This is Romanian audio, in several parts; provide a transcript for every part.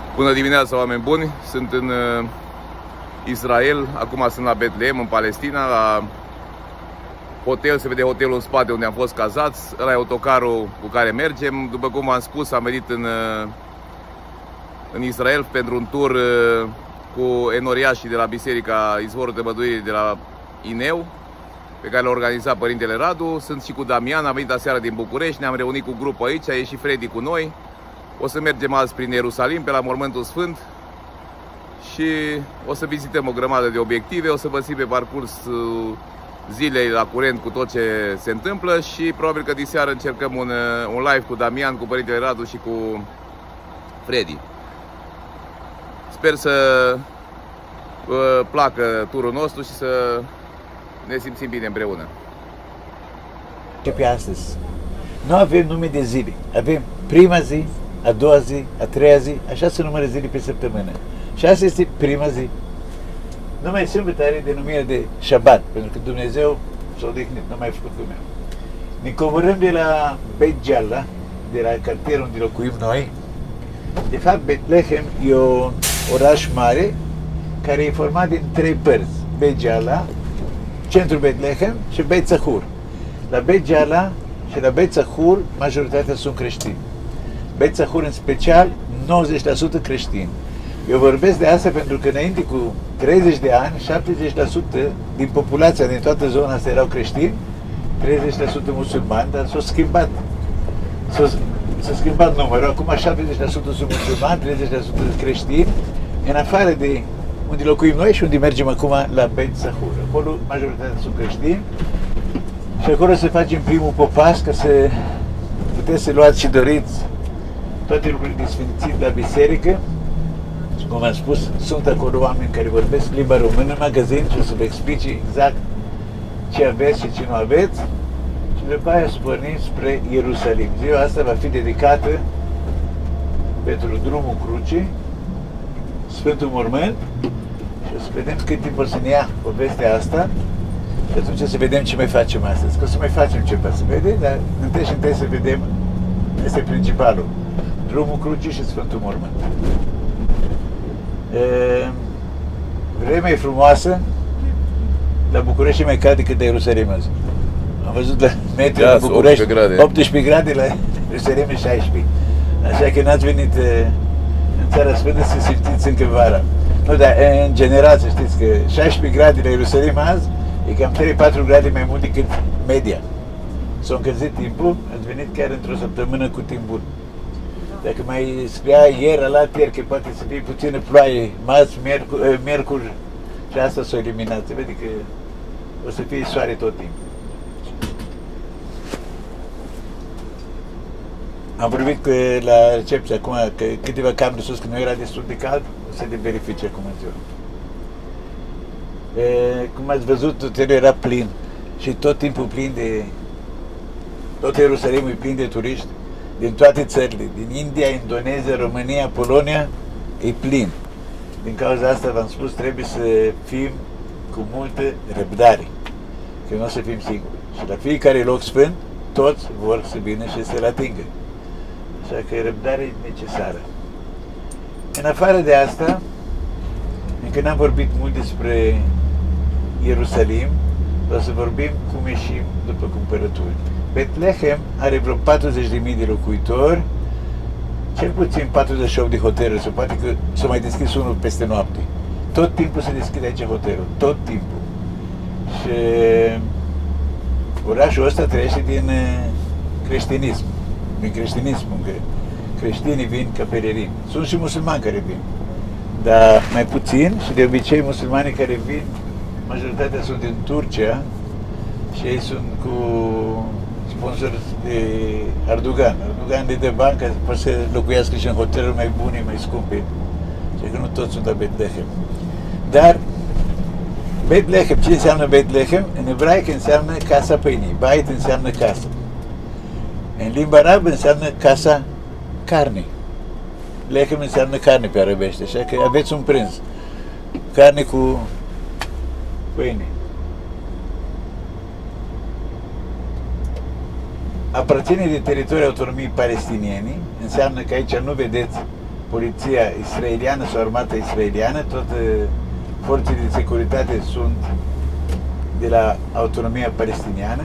Bună dimineața, oameni buni! Sunt în Israel, acum sunt la Betlehem, în Palestina, la hotel. Se vede hotelul în spate unde am fost cazați. Ăla e autocarul cu care mergem. După cum am spus, am venit în Israel pentru un tur cu enoriașii de la Biserica Izvorul Tămăduirii de la Ineu, pe care l-a organizat Părintele Radu. Sunt și cu Damian, am venit aseară din București, ne-am reunit cu grupul aici, e și Freddy cu noi. O să mergem azi prin Ierusalim, pe la Mormântul Sfânt, și o să vizităm o grămadă de obiective. O să vă țin pe parcurs zilei la curent cu tot ce se întâmplă și probabil că diseară încercăm un live cu Damian, cu Părintele Radu și cu Freddy. Sper să vă placă turul nostru și să ne simțim bine împreună. Pe astăzi nu avem nume de zile, avem prima zi, a doua zi, a treia zi, așa se numără zile pe săptămână. Și asta este prima zi. Numai sâmbătă are denumirea de Shabbat, pentru că Dumnezeu s-a odihnit, nu mai făcut lumea. Ne coborâm de la Beit Jala, de la cartierul unde locuim noi. De fapt, Betlehem e un oraș mare care e format din trei părți. Beit Jala, centrul Betlehem și Beit Zahur. La Beit Jala și la Beit Zahur majoritatea sunt creștini. Beit Zahur în special 90% creștini. Eu vorbesc de asta pentru că înainte cu 30 de ani, 70% din populația din toată zona asta erau creștini, 30% musulmani, dar s-a schimbat. S-a schimbat numărul. Acum 70% sunt musulmani, 30% creștini, în afară de unde locuim noi și unde mergem acum la Beit Zahur. Acolo majoritatea sunt creștini și acolo se face primul popas ca să puteți să luați și doriți toate lucrurile de sfințit la biserică. Cum am spus, sunt acolo oameni care vorbesc limba română în magazin și o să vă explice exact ce aveți și ce nu aveți. Și după aia să pornim spre Ierusalim. Ziua asta va fi dedicată pentru drumul crucii, Sfântul Mormânt, și o să vedem cât timp o să ne ia povestea asta și atunci să vedem ce mai facem astăzi. Că o să mai facem ceva, să vedem, dar întâi și întâi să vedem, este principalul, drumul crucii și Sfântul Mormânt. Vremea e frumoasă, la București e mai cald decât la Ierusalim azi. Am văzut la metri la București 18 grade, la Ierusalim e 16. Așa că n-ați venit în Țara Sfântă să simțiți încă vara. Nu, dar în general să știți că 16 grade la Ierusalim azi e cam 3-4 grade mai mult decât media. S-a încălzit timpul, ați venit chiar într-o săptămână cu timp bun. Dacă mai scria ieri, alaltieri, că poate să fie puțină ploaie, marți, miercuri, și asta s-a eliminat. Se vede că o să fie soare tot timpul. Am vorbit la recepție acum că câteva camere sus, că nu era destul de cald, o să le verifice acum în ziua. Cum ați văzut, hotelul era plin și tot timpul plin de... Tot Ierusalimul e plin de turiști din toate țările, din India, Indonezia, România, Polonia, e plin. Din cauza asta v-am spus, trebuie să fim cu multă răbdare, că nu o să fim singuri. Și la fiecare loc sfânt, toți vor să vină și să-l atingă. Așa că răbdarea e necesară. În afară de asta, încă n-am vorbit mult despre Ierusalim, o să vorbim cum ieșim după cumpărături. Betlehem are vreo 40.000 de locuitori, cel puțin 48 de hoteluri, sau poate că s-a mai deschis unul peste noapte. Tot timpul se deschide aici hotelul, tot timpul. Și orașul ăsta trăiește din creștinism, că creștinii vin ca pelerini. Sunt și musulmani care vin, dar mai puțin, și de obicei musulmanii care vin, majoritatea sunt din Turcia și ei sunt cu sponsor de Erdogan. Erdogan le dă bani ca să poată să locuiască și în hoteluri mai bune, mai scumpe. Și că nu toți sunt la Betlehem. Dar Betlehem, ce înseamnă Betlehem? În ebraică înseamnă casa pâinii. Bait înseamnă casă. În limba arabă înseamnă casa carne. Lechem înseamnă carne pe arabește, așa că aveți un prânz. Carne cu pâine. Aparține de teritoriul autonomiei palestinieni, înseamnă că aici nu vedeți poliția israeliană sau armata israeliană, toate forțele de securitate sunt de la autonomia palestiniană.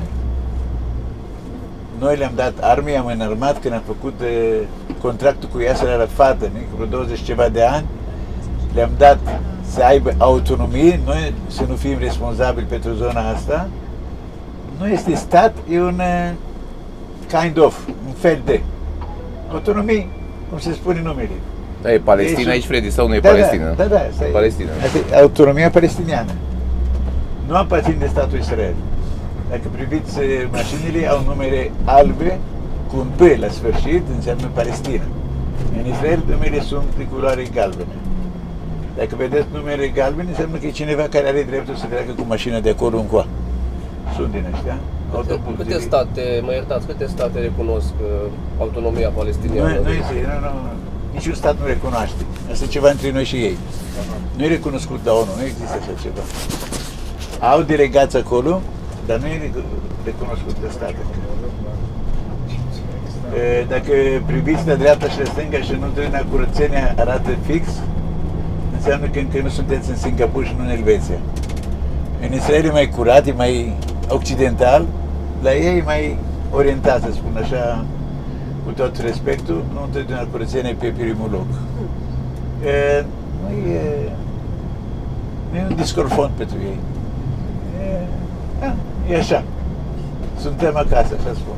Noi le-am dat arme, am înarmat când am făcut contractul cu Yasser Arafat, cu 20 ceva de ani. Le-am dat să aibă autonomie, noi să nu fim responsabili pentru zona asta. Nu este stat, e un kind of, un fel de autonomie, cum se spune numele. Da, e Palestina aici, Freddy, sau nu e Da, Palestina? da, asta Palestina. Asta e autonomia palestiniană. Nu aparțin de statul Israel. Dacă priviți mașinile, au numere albe cu un P la sfârșit, înseamnă Palestina. În Israel numele sunt de culoare galbenă. Dacă vedeți numere galbene, înseamnă că e cineva care are dreptul să treacă cu mașina de acolo încoa. Sunt din ăștia. Câte state, mă iertați, câte state recunosc autonomia palestiniană? Nu. Niciun stat nu recunoaște. Asta e ceva între noi și ei. Nu e recunoscut de ONU, nu există așa ceva. Au delegați acolo, dar nu e recunoscut de stat. Dacă priviți la dreapta și la stânga și nu trăina curățenia arată fix, înseamnă că încă nu sunteți în Singapore și nu în Elveția. În Israel e mai curat, e mai occidental, la ei e mai orientat, să spun așa, cu tot respectul, nu întotdeauna curățenia pe primul loc. Nu e un discorfond pentru ei. E așa. Suntem acasă, așa spun.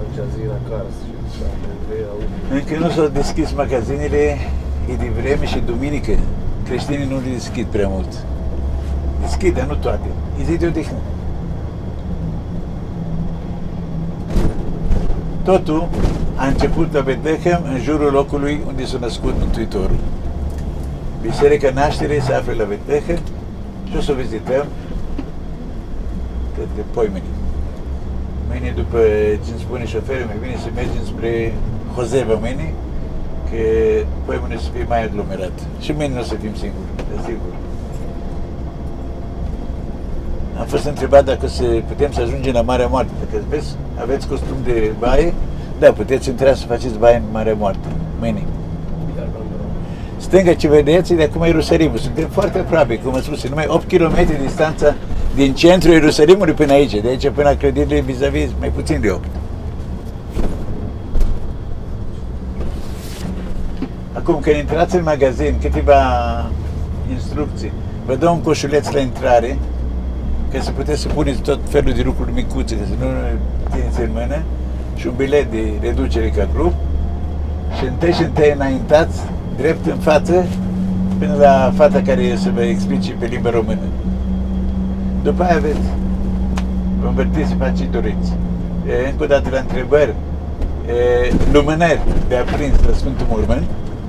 Încă nu s-au deschis magazinele, e de vreme și duminică. Creștinii nu le deschid prea mult. Deschid, dar nu toate. E zi de odihnă. Totul a început la Betlehem, în jurul locului unde s-a născut Mântuitorul. Biserica Nașterii se află la Betlehem și o să o vizităm de poimeni. Mâine, după ce îmi spune șoferul, mai bine să mergem spre Hozeva mâine, că poimeni să fie mai aglomerat. Și mâine nu o să fim singuri, de sigur. Am fost întrebat dacă putem să ajungem la Marea Moarte. Dacă vezi, aveți costum de baie, da, puteți intra să faceți baie în Marea Moarte, mâine. Stânga ce vedeți e de acum Ierusalimul. Suntem foarte aproape, cum am spus, numai 8 km distanța din centrul Ierusalimului până aici. De aici până la clădirile vis-a-vis, mai puțin de 8. Acum, când intrați în magazin, câteva instrucții. Vă dau un coșuleț la intrare, ca să puteți să puneți tot felul de lucruri micuțe, ca să nu țineți în mână, și un bilet de reducere ca grup. Și întâi înaintați drept în față până la fata care să vă explice pe limba română. După aia vă învârtiți să faceți doriți. Încă o dată la întrebări, lumânări de aprins la Sfântul Mormânt,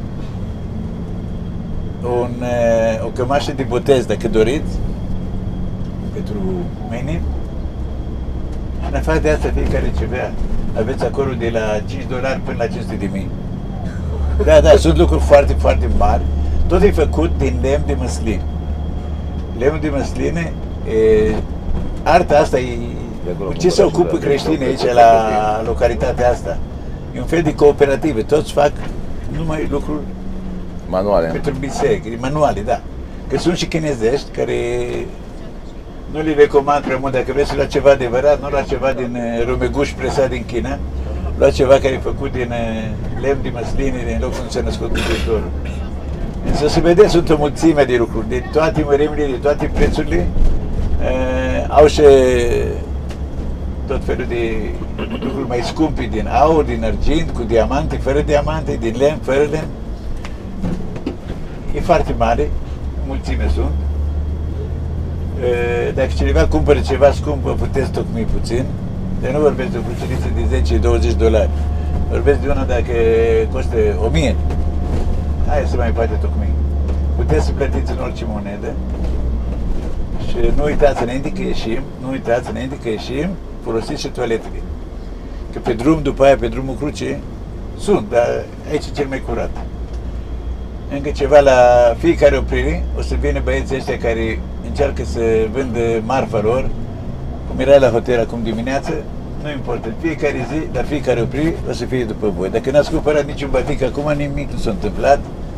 o cămașă de botez dacă doriți, pentru mâine. Și în afară de asta, fiecare ce vrea, aveți acolo de la $5 până la 500.000. Da, sunt lucruri foarte, foarte mari. Tot e făcut din lemn de măslin. Lemnul de măsline, arta asta e cu ce se ocupă creștinii aici la localitatea asta. E un fel de cooperative, toți fac numai lucruri manuale. Pentru biserică, manuale, da. Că sunt și chinezești care nu le recomand prea mult. Dacă vreți să luați ceva adevărat, nu luați ceva din rumeguș presat din China, luați ceva care e făcut din lemn de măsline, din locul unde s-a născut Mântuitorul. Însă să vedeți, sunt o mulțime de lucruri, de toate mărimile, de toate prețurile, au și tot felul de lucruri mai scumpe, din aur, din argint, cu diamante, fără diamante, din lemn, fără lemn. E foarte mare, mulțime sunt. Dacă cineva cumpără ceva scump, vă puteți tocmi puțin. Dar nu vorbesc de o cruceriță de $10-20. Vorbesc de una dacă costă 1000. Aia se mai poate tocmi. Puteți să plătiți în orice monedă. Și nu uitați înainte că ieșim, folosiți și toaletele. Că pe drum, după aia, pe drumul cruce, sunt, dar aici e cel mai curat. Încă ceva, la fiecare oprire o să vină băieții ăștia care încearcă să vândă marfa lor, cum era la hotel acum dimineață, nu importă, fiecare zi, la fiecare oprire o să fie după voi. Dacă n-ați cumpărat niciun batic acum, nimic nu s-a întâmplat,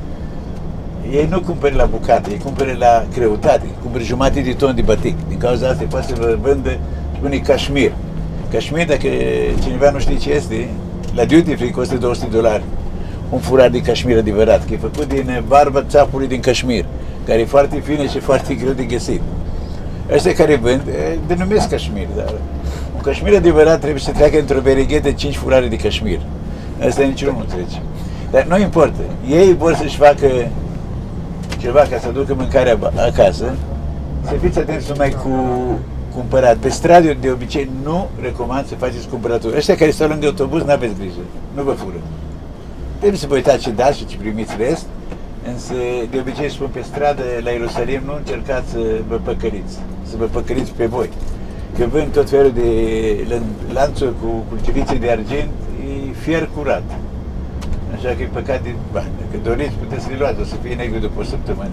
ei nu cumpere la bucată, ei cumpere la greutate, cumpere jumătate de ton de batic. Din cauza asta poate să vă vândă, spune cașmir. Cașmir, dacă cineva nu știe ce este, la duty free costă $200. Un furar de cașmir adevărat, că e făcut din barba țapului din cașmir, care e foarte fine și foarte greu de găsit. Ăștia care vând, denumesc cașmir, dar un cașmir adevărat trebuie să treacă într-o berighetă 5 furare de cașmir. Asta niciunul nu trece. Dar nu importă. Ei vor să-și facă ceva ca să aducă mâncarea acasă. Să fiți atenți numai cu cumpărat. Pe stradă, de obicei, nu recomand să faceți cumpărături. Ăștia care stau lângă autobuz, n-aveți grijă. Nu vă fură. Trebuie să vă uitați ce dați și ce primiți rest. Însă, de obicei, spun pe stradă, la Ierusalim, nu încercați să vă păcăriți. Să vă păcăriți pe voi. Că vând tot felul de lanțuri cu culcivițe de argint, e fier curat. Așa că e păcat de bani. Dacă doriți, puteți să le luați, o să fie negru după o săptămână.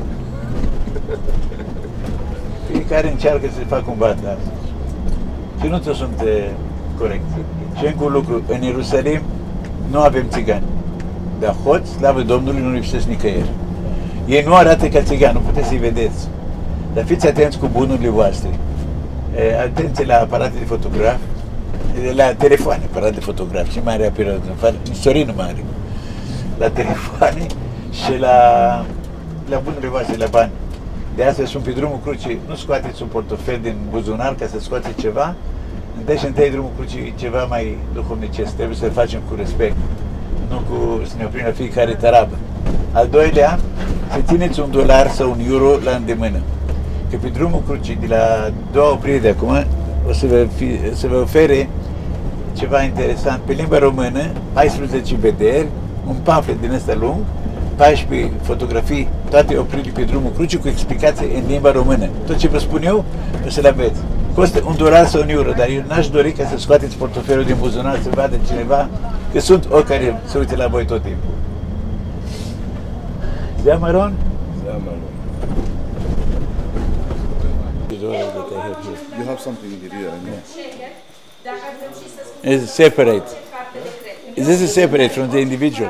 Fiecare încearcă să facă un bat astăzi. Și nu toți sunt corecți. Și încă un lucru, în Ierusalim nu avem țigani. Dar hoți, slavă Domnului, nu lipsesc nicăieri. Ei nu arată ca țigani, nu puteți să-i vedeți. Dar fiți atenți cu bunurile voastre. Atenție la aparate de fotograf, la telefoane, aparate de fotograf, și mai are aparatul în afară, Sorin nu mai are. La telefoane și la bunurile voastre, la bani. De asta sunt pe drumul crucii, nu scoateți un portofel din buzunar ca să scoateți ceva, întâi drumul crucii ceva mai duhovnicesc, trebuie să-l facem cu respect, nu cu să ne oprim la fiecare tarabă. Al doilea, să țineți $1 sau €1 la îndemână. Că pe drumul crucii, de la 2 opriri de acum, o să vă ofere ceva interesant. Pe limba română, 14 vederi, un pamflet din ăsta lung, 14 fotografii, toate opriri pe drumul crucii cu explicații în limba română. Tot ce vă spun eu, o să le aveți. Costă $1 sau €1, dar eu n-aș dori ca să scoateți portofelul din buzunar, să vadă cineva că sunt o care se uite la voi tot timpul. Da, Maron? Da, Maron. You have something in here, I know. It's separate. This is separate from the individual.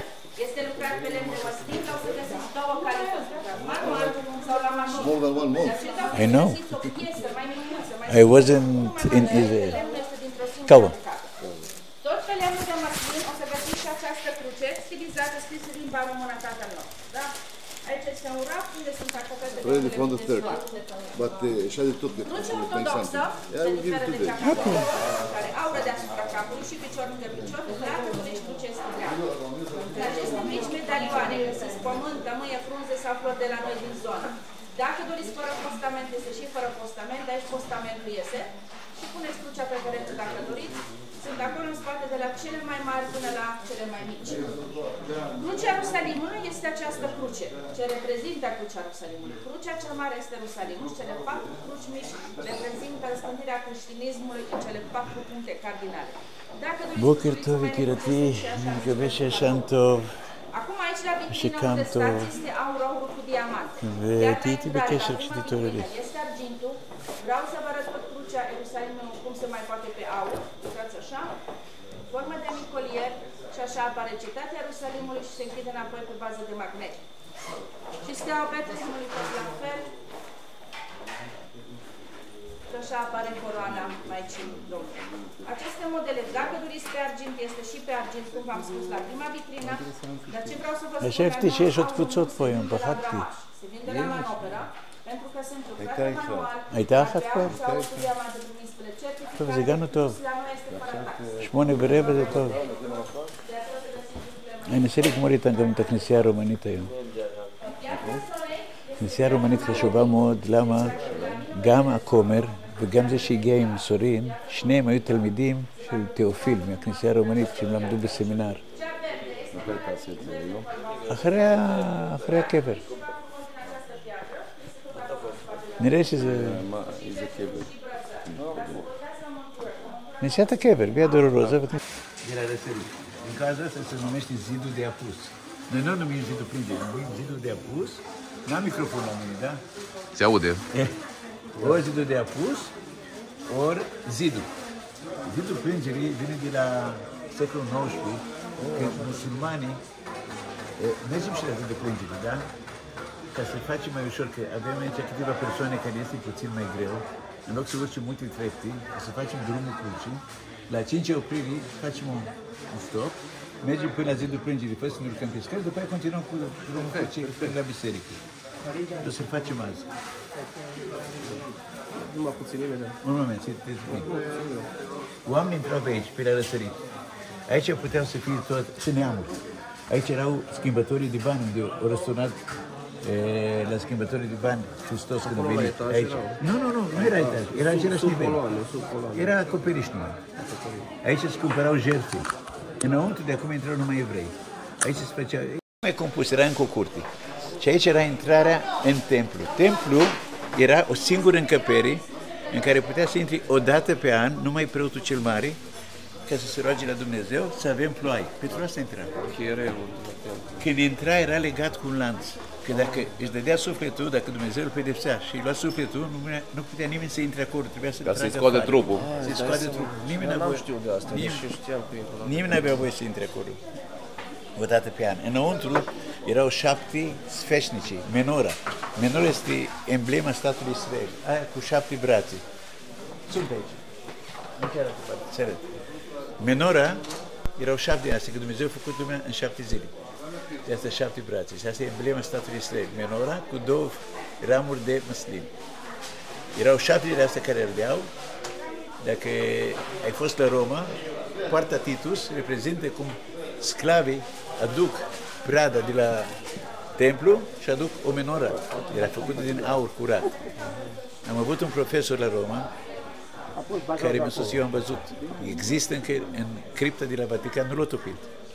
More than 1 month. I know. I wasn't in Israel. Cauă. Tot pe lemnul de măslin o să găsiți și această cruce stilizată, scrisă în limba română tatăl nostru. Da? Aici este un raft unde sunt așezate de Ready from the turkey. But shall I talk Crucea ortodoxă se diferă de cea care aură deasupra capului și picior lângă picior, dreaptă cu nici cruce este dreaptă. În aceste mici medalioane găsiți pământ, tămâie, frunze sau flori de la noi din zonă. Dacă doriți fără postament, este și fără postament, aici postamentul iese și puneți crucea preferentă dacă doriți. Sunt acolo în spate de la cele mai mari până la cele mai mici. Crucea Ierusalimului este această cruce, ce reprezintă crucea Ierusalimului. Crucea cea mare este Ierusalimul și cele 4 cruci mici reprezintă răspândirea creștinismului în cele 4 puncte cardinale. Boker tov, יקירתי, אני מקווה שישן טוב. Acum aici la vitrină שקמת unde טוב, stați este aurul cu diamant. ותהיי איתי בקשר כשתתעוררי. Este argintul. Vreau să vă arăt tot crucea Ierusalimului cum se mai poate pe aur. Uitați așa. Formă de micolier și așa apare cetatea Ierusalimului și se închide înapoi pe bază de magnet. Și steaua Betlesemului tot la fel. Și așa apare coroana Maicii Domnului. Aceste modele, dacă doriți pe argint, este și pe argint, cum v-am spus la prima vitrină. Dar ce vreau să vă spun, Așa știi și ești otcuțot foie în păhatki. se vinde la manopera, pentru că sunt lucrate manual. הייתה אחת כבר? טוב, זה הגענו טוב. 8:15 זה טוב. אני אנסה לגמור איתם גם את הכנסייה הרומנית היום. הכנסייה הרומנית חשובה מאוד, למה? גם הכומר וגם זה שהגיע עם סורין, שניהם היו תלמידים של תיאופיל מהכנסייה הרומנית כשהם למדו בסמינר. אחרי הקבר. נראה שזה... נסיעת הקבר, via Dolorosa. De la răsărit. În cazul ăsta se numește zidul de apus. Noi nu numim zidul plângerii, numim zidul de apus. N-am microfon la mine, da? Se aude. Ori zidul de apus, ori zidul. Zidul plângerii vine de la secolul XIX, când musulmanii Mergem și la zi de plângere, da? Ca să facem mai ușor, că avem aici câteva persoane care este puțin mai greu. În loc să urcem multe trepte, să facem drumul crucii. La 5 opriri facem un stop, mergem până la zidul plângerii, fără să ne urcăm pe scări, după aia continuăm cu drumul crucii până la biserică. O să facem azi. Numai puțin imediat. Un moment, oamenii intrau pe aici, pe la răsărit. Aici puteau să fie tot, să neamuri. Aici erau schimbătorii de bani, unde au răsturnat la schimbătorii de bani Hristos când a venit. Aici. Nu era etaj, era același nivel. Era acoperiș numai. Aici se cumpărau jertfe. Înăuntru de acum intrau numai evrei. Aici se făcea, mai compus, era încă o curte. Și aici era intrarea în templu. Templu era o singură încăpere în care putea să intri o dată pe an, numai preotul cel mare, ca să se roage la Dumnezeu, să avem ploaie. Pentru asta intra. Când intra, era legat cu un lanț. Că dacă își dădea sufletul, dacă Dumnezeu îl pedepsea și îi lua sufletul, nu putea nimeni să intre acolo, trebuia să-l tragă afară. Ca să-i scoate trupul. Să-i scoate trupul. Nimeni n-avea voie să intre acolo. O dată pe an. Înăuntru erau 7 sfeșnici, menora. Menora este emblema statului Israel. Aia cu 7 brațe. Sunt pe aici. Nu chiar atât, menora erau 7 de astea, că Dumnezeu a făcut lumea în 7 zile. De astea 7 brațe. Și asta e emblema statului Israel. Menora cu 2 ramuri de măslin. Erau 7 de astea care ardeau. Dacă ai fost la Roma, poarta Titus reprezintă cum sclavii aduc prada de la templu și aduc o menoră. Era făcută din aur curat. Am avut un profesor la Roma care mi-a spus, eu am văzut, există încă în cripta de la Vatican, nu l-a topit.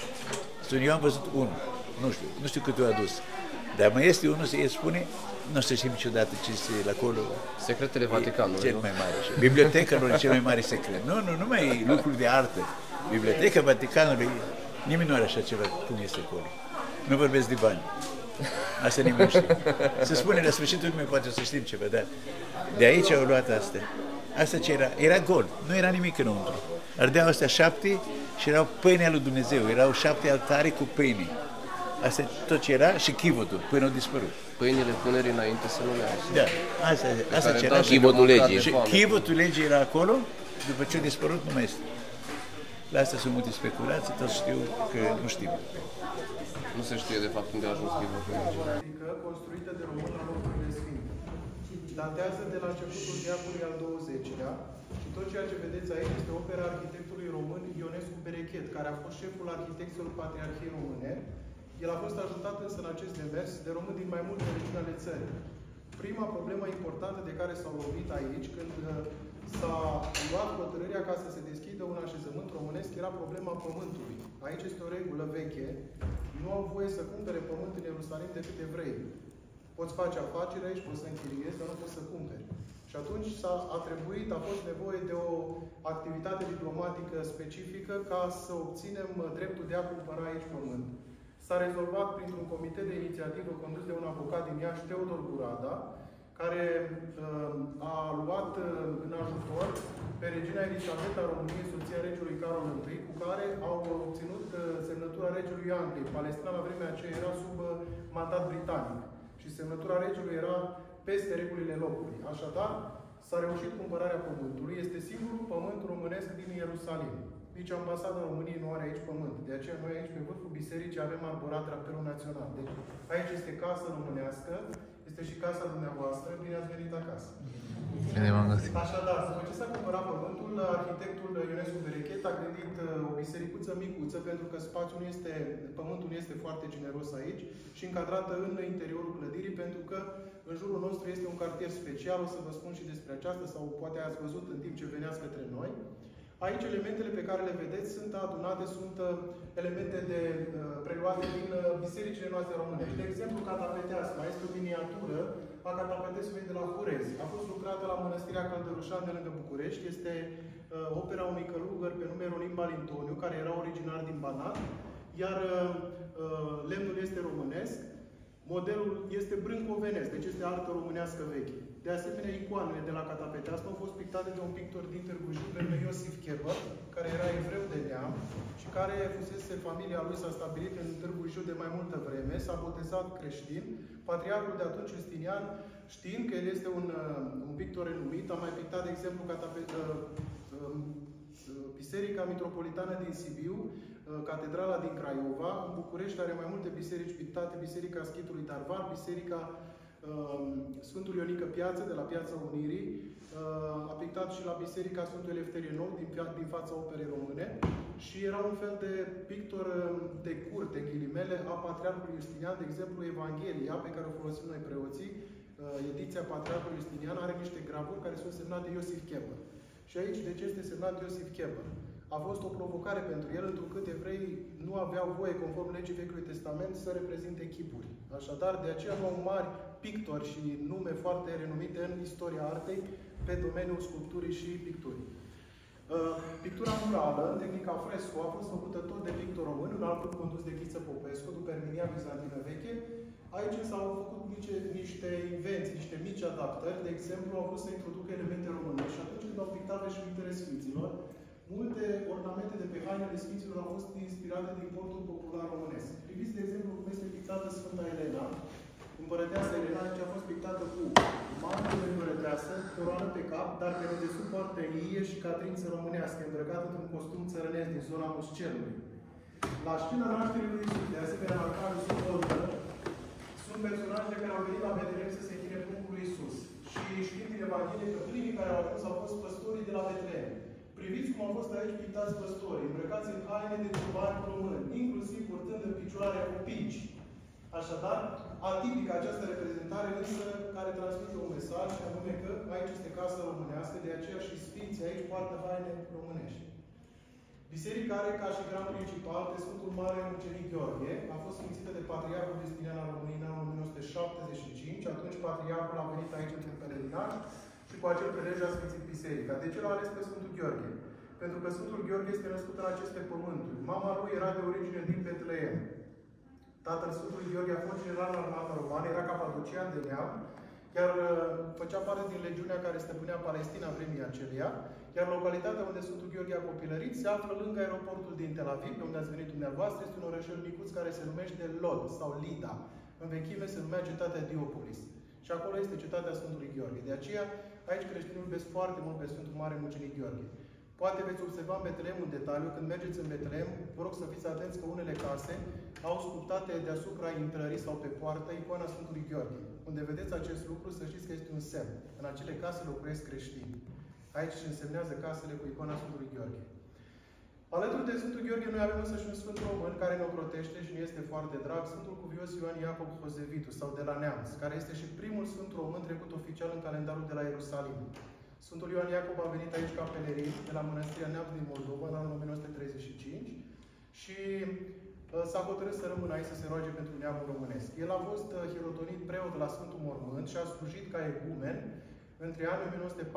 Eu am văzut unul, nu știu cât o adus, dar mai este unul, el spune, nu știu știm niciodată ce este acolo. Secretele Vaticanului. Cel mai mare. Biblioteca lor e cel mai mare secret. Nu mai lucruri de artă. Biblioteca Vaticanului, nimeni nu are așa ceva cum este acolo. Nu vorbesc de bani. Asta nimeni nu știe. Se spune la sfârșitul lumii, poate să știm ceva, dar de aici au luat astea. Asta ce era? Era gol, nu era nimic înăuntru. Ardeau astea 7 și erau pâinea lui Dumnezeu, erau 7 altare cu pâine. Asta tot ce era și chivotul, până au dispărut. Pâinile punerii înainte să nu le ai. Da, asta ce era. Chivotul legii. Și chivotul legii era acolo, după ce a dispărut nu mai este. La asta sunt multe speculații, toți știu că nu știm. Nu se știe de fapt unde a ajuns chivotul legii. Construită de români la locurile sfinte. Datează de la începutul veacului al XX-lea și tot ceea ce vedeți aici este opera arhitectului român Ionescu Berechet, care a fost șeful arhitecților Patriarhiei Române. El a fost ajutat însă în acest demers de români din mai multe regiuni ale țării. Prima problemă importantă de care s-au lovit aici, când s-a luat hotărârea ca să se deschidă un așezământ românesc, era problema pământului. Aici este o regulă veche. Nu au voie să cumpere pământ în Ierusalim decât evrei. Poți face afaceri aici, poți să închiriezi, dar nu poți să cumperi. Și atunci a fost nevoie de o activitate diplomatică specifică ca să obținem dreptul de a cumpăra aici pământ. S-a rezolvat printr-un comitet de inițiativă condus de un avocat din Iași, Teodor Burada, care a luat în ajutor pe regina Elisabeta României, soția regelui Carol I, cu care au obținut semnătura regelui Angliei. Palestina la vremea aceea era sub mandat britanic și semnătura regelui era peste regulile locului. Așadar, s-a reușit cumpărarea pământului. Este singurul pământ românesc din Ierusalim. Nici ambasada României nu are aici pământ. De aceea noi aici, pe vârful bisericii, avem arborat drapelul național. Deci aici este casă românească, este și casa dumneavoastră. Bine ați venit acasă. Bine v-am găsit. Așadar, după ce s-a cumpărat pământul, arhitectul Ionescu Berechet a gândit o bisericuță micuță, pentru că pământul nu este foarte generos aici și încadrată în interiorul clădirii, pentru că în jurul nostru este un cartier special, o să vă spun și despre aceasta, sau poate ați văzut în timp ce veneați către noi. Aici elementele pe care le vedeți sunt adunate, sunt elemente preluate din bisericile noastre românești. De exemplu, catapeteasca este o miniatură a catapetesului de la Hurezi. A fost lucrată la Mănăstirea Căldărușan de lângă București. Este opera unui călugăr pe nume Rolim Balintoniu, care era originar din Banat, iar lemnul este românesc. Modelul este brâncovenesc, deci este artă românească veche. De asemenea, icoanele de la catapeteasmă au fost pictate de un pictor din Târgu Jiu, pe nume Iosif Chebă, care era evreu de neam și care fusese, familia lui s-a stabilit în Târgu Jiu de mai multă vreme, s-a botezat creștin. Patriarhul de atunci, Justinian, știind că el este un pictor renumit, a mai pictat, de exemplu, Biserica Mitropolitană din Sibiu, Catedrala din Craiova. În București are mai multe biserici pictate, Biserica Schitului Tarvar, Biserica Sfântul Ionică Piață, de la Piața Unirii, a pictat și la Biserica Sfântul Elefterie Nou, din fața Operei Române, și era un fel de pictor de curte, ghilimele, a Patriarhului Justinian. De exemplu, Evanghelia, pe care o folosim noi preoții, ediția Patriarhului Justinian, are niște gravuri care sunt semnate Iosif Chebă. Și aici, de ce este semnat Iosif Chebă? A fost o provocare pentru el, întrucât evreii nu aveau voie, conform legii Vechiului Testament, să reprezinte chipuri. Așadar, de aceea au mari pictori și nume foarte renumite în istoria artei pe domeniul sculpturii și picturii. Pictura murală, în tehnica fresco, a fost făcută tot de pictor român, un alt grup condus de Ghiță Popescu, după Erminia Bizantină Veche. Aici s-au făcut niște invenții, niște mici adaptări. De exemplu, au vrut să introducă elemente românești și atunci când au pictat veșmintele Sfinților, multe ornamente de pe hainele Sfinților au fost inspirate din portul popular românesc. Priviți, de exemplu, cum este pictată Sfânta Elena. Împărăteasa Elena, aici a fost pictată cu mantul de împărăteasă, coroană pe cap, dar pe dedesubt poartă ie și catrință românească, îmbrăcată într-un costum țărănesc din zona Muscelului. La scena nașterii lui Iisus, de asemenea, la care sunt personaje care au venit la Betlehem să se închine pruncul lui Iisus. Și știm din Evanghelie că primii care au ajuns au fost păstorii de la Betlehem. Priviți cum au fost aici pictați păstorii, îmbrăcați în haine de ciobani români, inclusiv purtând în picioare opici. Așadar, atipică această reprezentare, însă, care transmite un mesaj, anume că aici este casa românească, de aceea și sfinții aici poartă haine românești. Biserica are ca și gran principal pe Sfântul Mare Mucenic Gheorghe, a fost sfințită de Patriarhul Justinian al României în anul 1975, atunci Patriarhul a venit aici într-un pelerinaj și cu acel prilej a sfințit biserica. De ce l-a ales pe Sfântul Gheorghe? Pentru că Sfântul Gheorghe este născut în aceste pământuri. Mama lui era de origine din Betlehem. Tatăl Sfântului Gheorghe a fost general în armata romană, era capadocian de neam, iar făcea parte din legiunea care stăpânea Palestina în vremii aceleia, iar localitatea unde Sfântul Gheorghe a copilărit se află lângă aeroportul din Tel Aviv, pe unde ați venit dumneavoastră. Este un orășel micuț care se numește Lod sau Lida. În vechime se numea cetatea Diopolis. Și acolo este cetatea Sfântului Gheorghe. De aceea, aici creștinii iubesc foarte mult pe Sfântul Mare Mucenic Gheorghe. Poate veți observa în Betlehem un detaliu. Când mergeți în Betlehem, vă rog să fiți atenți că unele case au sculptate deasupra intrării sau pe poartă icoana Sfântului Gheorghe. Unde vedeți acest lucru, să știți că este un semn. În acele case locuiesc creștini. Aici se însemnează casele cu icoana Sfântului Gheorghe. Alături de Sfântul Gheorghe, noi avem însă și un Sfânt Român care ne ocrotește și ne este foarte drag, Sfântul Cuvios Ioan Iacob Hozevitu, sau de la Neamț, care este și primul Sfânt Român trecut oficial în calendarul de la Ierusalim. Sfântul Ioan Iacob a venit aici ca pelerin de la Mănăstirea Neamț din Moldova în anul 1935 și s-a hotărât să rămână aici să se roage pentru neamul românesc. El a fost hirotonit preot la Sfântul Mormânt și a slujit ca egumen între anii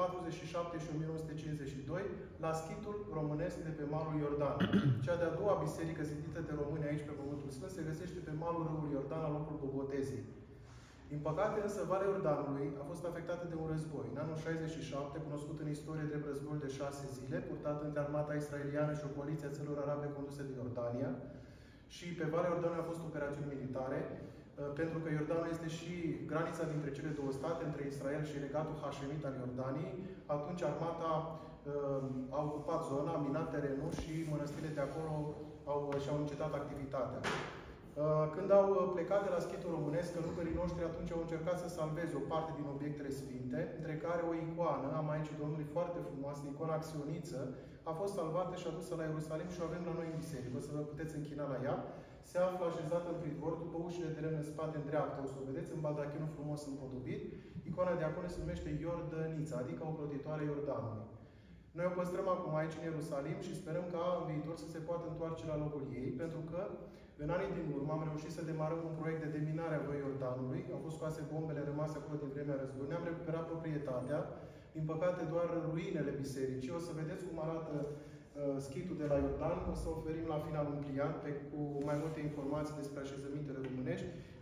1947 și 1952 la schitul românesc de pe malul Iordan. Cea de-a doua biserică zidită de români aici pe Pământul Sfânt se găsește pe malul râului Iordan, la locul Bobotezei. Din păcate, însă, Valea Iordanului a fost afectată de un război. În anul 67, cunoscut în istorie drept războiul de 6 zile, purtat între armata israeliană și o coaliție a țărilor arabe conduse de Iordania. Și pe Valea Iordanului a fost operațiuni militare, pentru că Iordanul este și granița dintre cele două state, între Israel și Regatul Hașemit al Iordaniei. Atunci armata a ocupat zona, a minat terenul și mănăstirile de acolo și-au încetat activitatea. Când au plecat de la schitul românesc, călugării noștri atunci au încercat să salveze o parte din obiectele sfinte, între care o icoană a Maicii Domnului foarte frumoasă, icoana Acționiță, a fost salvată și adusă la Ierusalim și o avem la noi în biserică. O să vă puteți închina la ea. Se află așezată în pridvor, după ușile de lemn în spate, în dreapta. O să o vedeți în baldachinul frumos împodobit. Icoana de acolo se numește Iordănița, adică o clotitoare Iordanului. Noi o păstrăm acum aici în Ierusalim și sperăm ca în viitor să se poată întoarce la locul ei, pentru că în anii din urmă am reușit să demarăm un proiect de deminare a Văii Iordanului. Au fost scoase bombele rămase acolo din vremea războiului. Ne-am recuperat proprietatea. Din păcate, doar ruinele bisericii. O să vedeți cum arată schitul de la Iordan. O să oferim la final un pliant cu mai multe informații despre așezămintele românești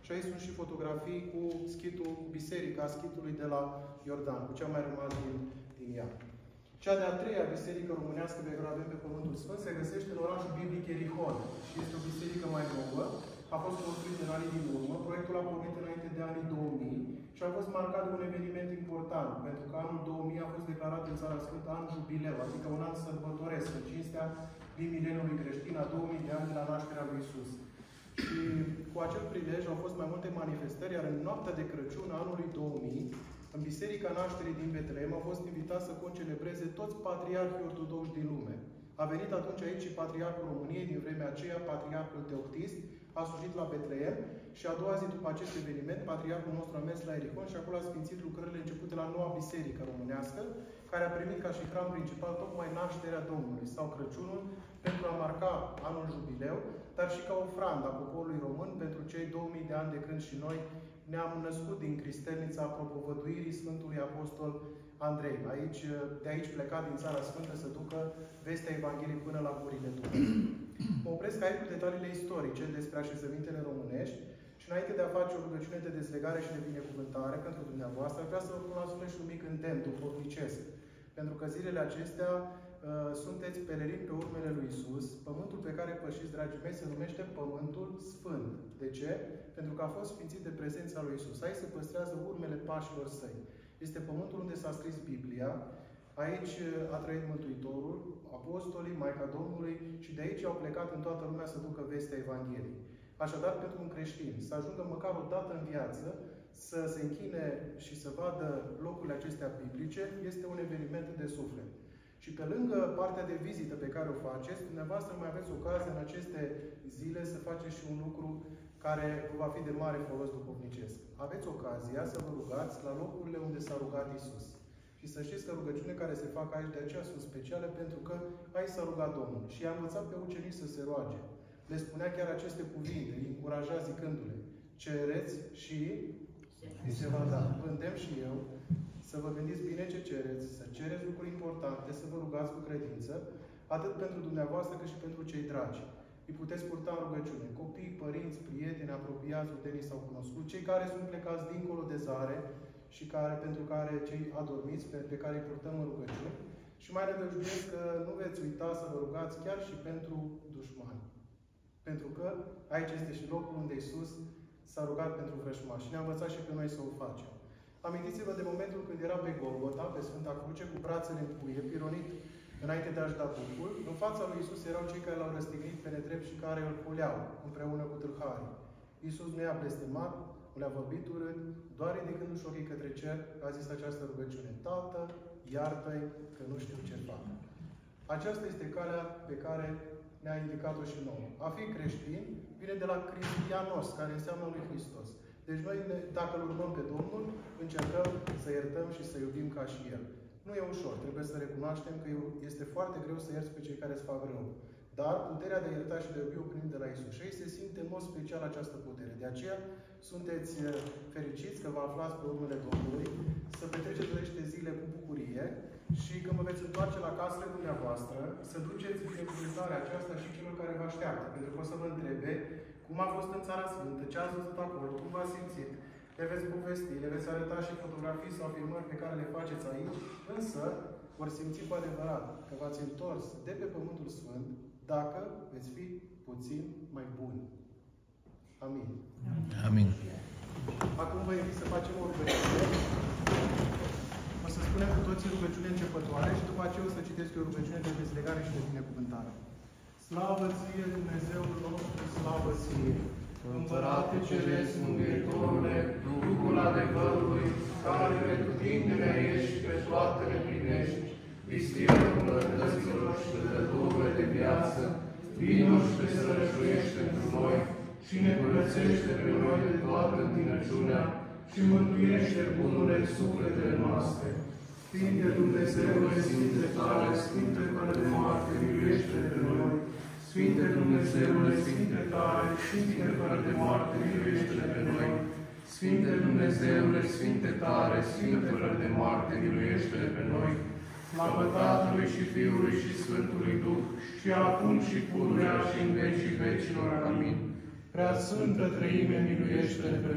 Și aici sunt și fotografii cu schitul, biserica schitului de la Iordan, cu ce a mai rămas din ea. Cea de-a treia biserică românească pe care o avem pe Pământul Sfânt se găsește în orașul biblic Ierihon și este o biserică mai nouă. A fost construită în anii din urmă. Proiectul a pornit înainte de anii 2000 și a fost marcat de un eveniment important, pentru că anul 2000 a fost declarat în Țara Sfântă an jubileu, adică un an sărbătoresc, în cinstea din mileniului creștin, a 2000 de ani de la nașterea lui Iisus. Și cu acel prilej au fost mai multe manifestări, iar în noaptea de Crăciun anului 2000, în Biserica Nașterii din Betlehem au fost invitați să concelebreze toți patriarhii ortodoxi din lume. A venit atunci aici și Patriarhul României din vremea aceea, Patriarhul Teoctist, a slujit la Betlehem și a doua zi după acest eveniment, Patriarhul nostru a mers la Ierihon și acolo a sfințit lucrările începute la noua biserică românească, care a primit ca și hram principal tocmai nașterea Domnului sau Crăciunul pentru a marca anul jubileu, dar și ca ofranda poporului român pentru cei 2000 de ani de când și noi ne-am născut din cristelnița propovăduirii Sfântului Apostol Andrei. De aici plecat din Țara Sfântă să ducă vestea Evangheliei până la gurile Dumnezeu. Mă opresc aici cu detaliile istorice despre așezămintele românești și înainte de a face o rugăciune de dezlegare și de binecuvântare pentru dumneavoastră, vreau să vă pun la suflet și un mic îndemn duhovnicesc. Pentru că zilele acestea sunteți pelerini pe urmele lui Iisus. Pământul pe care pășiți, dragii mei, se numește Pământul Sfânt. De ce? Pentru că a fost sfințit de prezența lui Iisus. Aici se păstrează urmele pașilor săi. Este pământul unde s-a scris Biblia. Aici a trăit Mântuitorul, apostolii, Maica Domnului și de aici au plecat în toată lumea să ducă vestea Evangheliei. Așadar, pentru un creștin, să ajungă măcar o dată în viață, să se închine și să vadă locurile acestea biblice, este un eveniment de suflet. Și pe lângă partea de vizită pe care o faceți, dumneavoastră mai aveți ocazia în aceste zile să faceți și un lucru care va fi de mare folos duhovnicesc. Aveți ocazia să vă rugați la locurile unde s-a rugat Iisus. Și să știți că rugăciunile care se fac aici de aceea sunt speciale pentru că aici s-a rugat Domnul. Și i-a învățat pe ucenici să se roage. Le spunea chiar aceste cuvinte, îi încuraja zicându-le: cereți și se va da. Vă îndemn și eu să vă gândiți bine ce cereți, să cereți lucruri importante, să vă rugați cu credință, atât pentru dumneavoastră cât și pentru cei dragi. Îi puteți purta în rugăciune. Copii, părinți, prieteni, apropiați, rudenii sau cunoscuți, cei care sunt plecați dincolo de zare și pentru care cei adormiți, pe care îi purtăm în rugăciune. Și mai nădăjduiesc că nu veți uita să vă rugați chiar și pentru dușmani. Pentru că aici este și locul unde Iisus s-a rugat pentru vrăjmași și ne-a învățat și pe noi să o facem. Amintiți-vă de momentul când era pe Golgota, pe Sfânta Cruce, cu brațele în cuie, pironit înainte de a-și da trupul. În fața lui Iisus erau cei care l-au răstignit pe nedrept și care îl puleau împreună cu tâlharii. Iisus nu i-a blestemat, nu le-a vorbit urât, doar ridicându-și ochii către cer, a zis această rugăciune: Tată, iartă-i că nu știu ce fac. Aceasta este calea pe care ne-a indicat-o și nouă. A fi creștin vine de la Cristianos, care înseamnă lui Hristos. Deci noi, dacă îl urmăm pe Domnul, încercăm să iertăm și să iubim ca și El. Nu e ușor, trebuie să recunoaștem că este foarte greu să ierți pe cei care îți fac rău. Dar puterea de a ierta și de a iubi o primim de la Iisus. Și aici se simte în mod special această putere. De aceea sunteți fericiți că vă aflați pe urmele Domnului, să petreceți aceste zile cu bucurie și când vă veți întoarce la casele dumneavoastră, să duceți binecuvântarea aceasta și celor care vă așteaptă. Pentru că o să vă întrebe cum a fost în Țara Sfântă, ce ați văzut acolo, cum v-ați simțit. Le veți povesti, le veți arăta și fotografii sau filmări pe care le faceți aici, însă vor simți cu adevărat că v-ați întors de pe Pământul Sfânt dacă veți fi puțin mai buni. Amin. Amin. Acum vă invit să facem o rugăciune. O să spunem cu toții rugăciune începătoare și după aceea o să citesc o rugăciune de dezlegare și de binecuvântare. Slavă ție, Dumnezeul nostru, slavă ție! Împărate Ceresc, Mângâietorule, Duhul adevărului, care pretutindene ești și pe toate le primești, vistierul îmbărbăților și dătătorile de viață, vino și te sărășuiești pentru noi și ne curățește pe noi de toată întinăciunea și mântuiește bunule sufletele noastre. Sfinte Dumnezeule, Sfinte tale, Sfinte fără de moarte, miluiește-ne pe noi. Sfinte Dumnezeule, Sfinte tare, Sfinte fără de moarte, miluiește-ne pe noi. Sfinte Dumnezeule, Sfinte tare, Sfinte fără de moarte, miluiește-ne pe noi. Slavă Tatălui și Fiului și Sfântului Duh, și acum și pururea și în vecii vecilor. Amin. Prea Sfântă Treime, miluiește-ne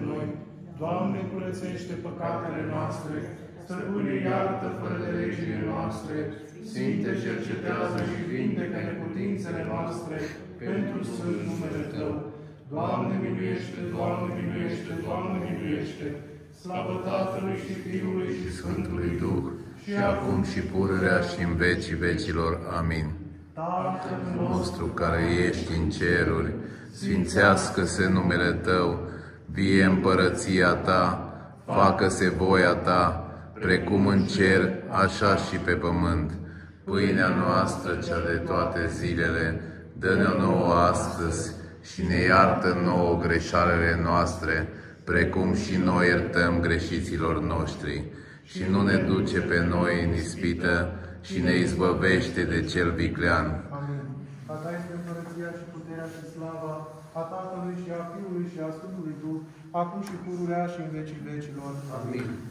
Doamne, curățește păcatele noastre, stăpâne, iartă fără de legile noastre, Sfinte, cercetează și vindecă neputințele noastre, pentru sfânt numele Tău. Doamne, miluiește, Doamne, miluiește, Doamne, miluiește, slavă Tatălui și Fiului și Sfântului Duh, și acum și pururea și în vecii vecilor. Amin. Tatăl Nostru care ești în ceruri, sfințească-se numele Tău, vie împărăția Ta, facă-se voia Ta, precum în cer, așa și pe pământ. Pâinea noastră, cea de toate zilele, dă-ne-o nouă astăzi și ne iartă nouă greșalele noastre, precum și noi iertăm greșiților noștri. Și nu ne duce pe noi în ispită și ne izbăvește de cel viclean. Amin. A Ta este împărăția și puterea și slava a Tatălui și a Fiului și a Sfântului Duh, acum și pururea și în vecii vecilor. Amin.